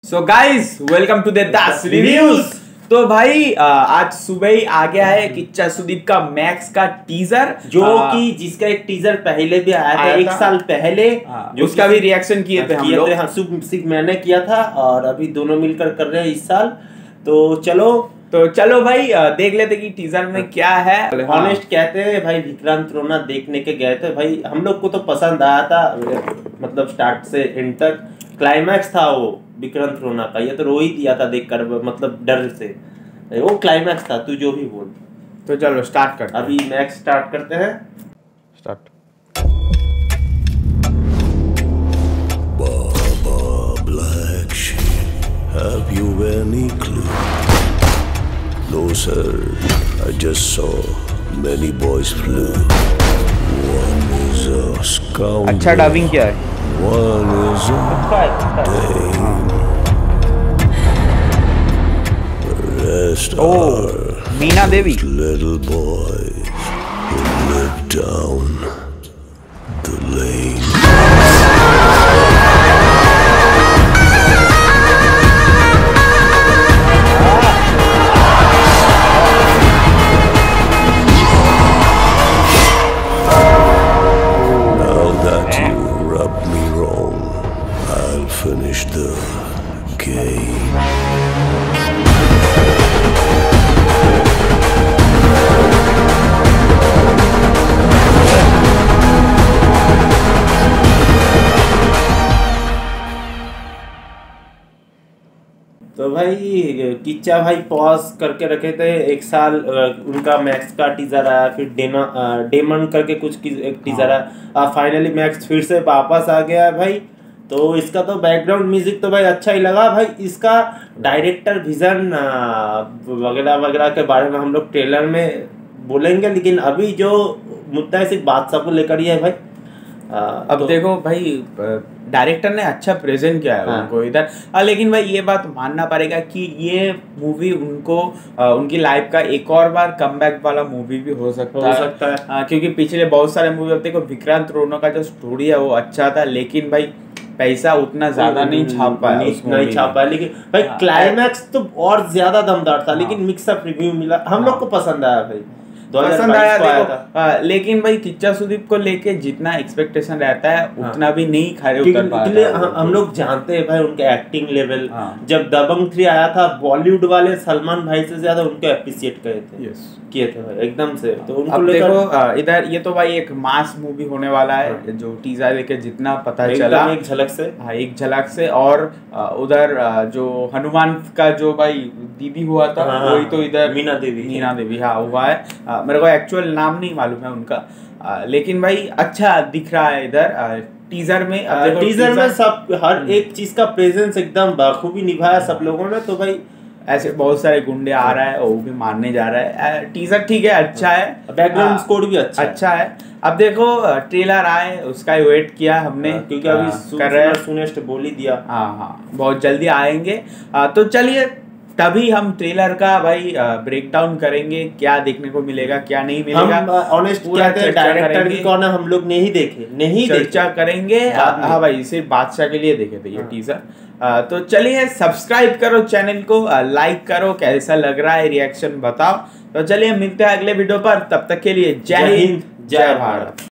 So guys welcome to the Das reviews. तो भाई आज सुबह ही आ गया है किच्चा सुदीप का मैक्स का टीजर, जो कि जिसका एक टीजर पहले भी आया था एक साल पहले, उसका भी रिएक्शन किए थे हम लोग। सिर्फ मैंने किया था और अभी दोनों मिलकर कर रहे हैं इस साल। तो चलो भाई देख लेते कि टीजर में क्या है। ऑनेस्ट कहते हैं भाई, विक्रांत रोना देखने के गए थे भाई, हम लोग को तो पसंद आया था, मतलब स्टार्ट से एंड तक क्लाइमैक्स था वो विक्रांत रोना का। ये तो रो ही दिया था देखकर, मतलब डर से। वो क्लाइमैक्स था, तू जो भी बोल। तो चलो स्टार्ट करते हैं। अभी मैक्स स्टार्ट करते हैं। Start. Black sheep, have you any clue? No sir, I just saw many boys flew. One is a scoundrel. अच्छा डबिंग क्या है? One is a dame. The rest are Meena Devi. little boys who live down the lane. Finish the game. तो भाई किच्चा भाई pause करके रखे थे एक साल, उनका मैक्स का टीजर आया, फिर डेमन करके कुछ एक टीजर आया, फाइनली मैक्स फिर से वापस आ गया भाई। तो इसका तो बैकग्राउंड म्यूजिक तो भाई अच्छा ही लगा भाई। इसका डायरेक्टर विजन वगैरह वगैरह के बारे में हम लोग ट्रेलर में बोलेंगे, लेकिन अभी जो मुद्दा है सिर्फ बादशाह को लेकर ही है भाई। अब तो देखो भाई डायरेक्टर ने अच्छा प्रेजेंट किया है उनको इधर, लेकिन भाई ये बात मानना पड़ेगा कि ये मूवी उनको उनकी लाइफ का एक और बार कमबैक वाला मूवी भी हो सकता है। क्योंकि पिछले बहुत सारे मूवी होते हैं, विक्रांत रोनो का जो स्टोरी है वो अच्छा था, लेकिन भाई पैसा उतना ज्यादा नहीं छाप पाया, लेकिन भाई क्लाइमैक्स तो और ज्यादा दमदार था। लेकिन मिक्स अप रिव्यू मिला, हम लोग को पसंद आया भाई, पसंद आया देखो। लेकिन भाई किच्चा सुदीप को लेके जितना एक्सपेक्टेशन रहता है उतना भी नहीं खड़े उतर पा रहे। हम लोग जानते हैं भाई उनके एक्टिंग लेवल। जब दबंग 3 आया था, बॉलीवुड वाले सलमान भाई से ज्यादा उनको अप्रिशिएट किए थे भाई एकदम से। तो उनको देखो इधर ये तो भाई एक मास मूवी होने वाला है, जो टीजर लेके जितना पता चला एक झलक से। एक झलक से। और उधर जो हनुमान का जो भाई दीदी हुआ था वही तो इधर मीना देवी हाँ हुआ है। मेरे को एक्चुअल नाम नहीं मालूम है उनका, लेकिन भाई अच्छा दिख रहा है इधर टीजर में। टीजर में सब हर एक चीज का प्रेजेंस एकदम बखूबी निभाया सब लोगों ने। तो भाई ऐसे बहुत सारे गुंडे आ रहा है, वो भी मारने जा रहा है। टीजर ठीक है, अच्छा है, बैकग्राउंड स्कोर भी अच्छा है। अब देखो ट्रेलर आए उसका वेट किया हमने, क्योंकि अभी कर रहे हैं, सुनेस्ट बोल ही दिया। हाँ बहुत जल्दी आएंगे। तो चलिए तभी हम ट्रेलर का भाई ब्रेकडाउन करेंगे, क्या देखने को मिलेगा क्या नहीं मिलेगा। हम ऑनेस्ट कहते हैं, डायरेक्टर भी कौन है हम लोग नहीं चर्चा करेंगे। हाँ भाई सिर्फ बादशाह के लिए देखे थे ये टीजर। तो चलिए सब्सक्राइब करो चैनल को, लाइक करो, कैसा लग रहा है रिएक्शन बताओ। तो चलिए मिलते हैं अगले वीडियो पर, तब तक के लिए जय हिंद जय भारत।